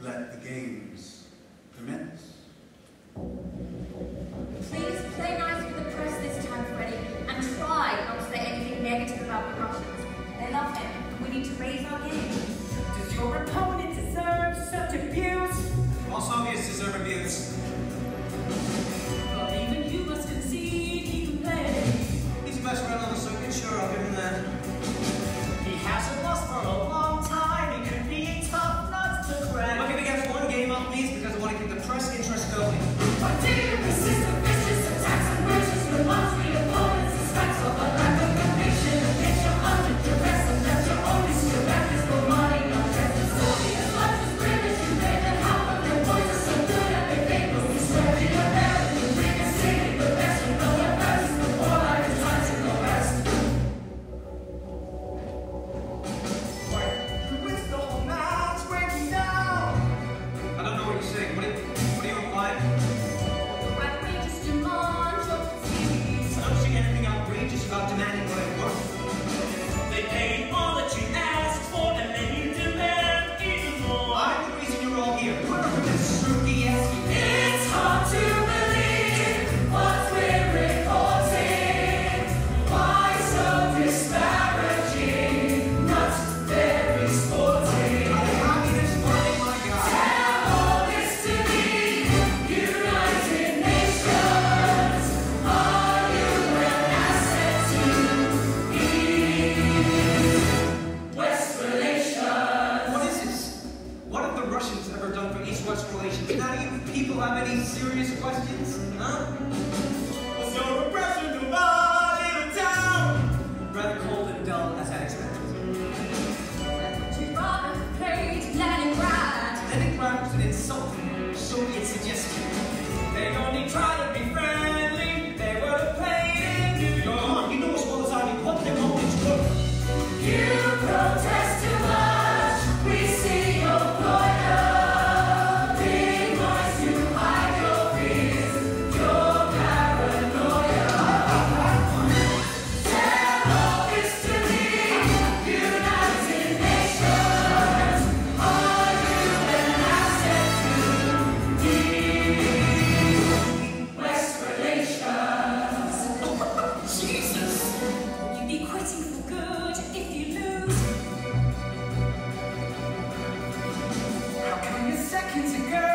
let the games commence. Please play nice with the press this time, Freddie, and try not to say anything negative about the Russians. They love him, and we need to raise our game. Does your opponent deserve such abuse? All Soviets deserve abuse. But even you must concede he can play. He's the best friend on the circuit, sure, I'll give him that. He hasn't lost for a long time. He could be tough nuts to crack. Look, if he gets one game off me, it's because I want to keep the press interest going. But do you resist the vicious attacks and wishes to launch the opponent's suspects of a lack of conviction against your under duress, and that your only strength is for money, not dress. The story as much as grim as you made them half of their voices so good that they think will be swearing your parents and drink and singing the best with no advice before I was trying to go rest. You risked the whole match, breaking down. I don't know what you're saying. What do you imply? Outrageous demand, your fees. I don't see anything outrageous about demanding what I want. They paid all that you asked for, and then you demand even more. I'm the reason you're all here. Whoever this Sruki It's hard to believe what we're reporting. Why so disparaging? Not very sporting. Tell all this to me, United Nations. Are you an asset to East-West relations? What is this? What have the Russians ever done for East-West relations? Now, do you people have any serious questions? Huh? Was your oppression divided a town? Rather cold and dull, as I'd expected. Would you rather have played Leningrad? Leningrad was an insulting Soviet suggestion. They only try to be friendly. They would have played in New York. Come on, you know as well as I do what their motives were. You protest too much. We see your loyalty. Noise to hide your fears, your paranoia. Tell all this to me, United Nations. Are you an asset to East-West relations? Jesus! You'd be quitting for good if you lose. How come you're second to go?